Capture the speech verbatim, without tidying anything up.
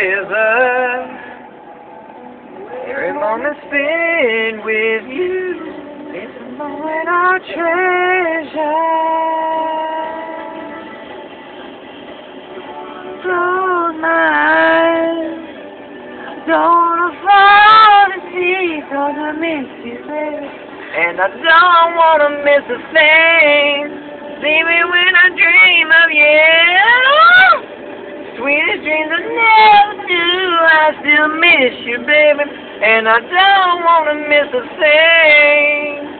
together. Every moment spent with you is a moment I treasure. Close my eyes, don't fall asleep, 'cause I miss you, baby. And I don't wanna miss a thing. Baby, when I dream of you, sweetest dreams I never do. I still miss you, baby, and I don't wanna miss a thing.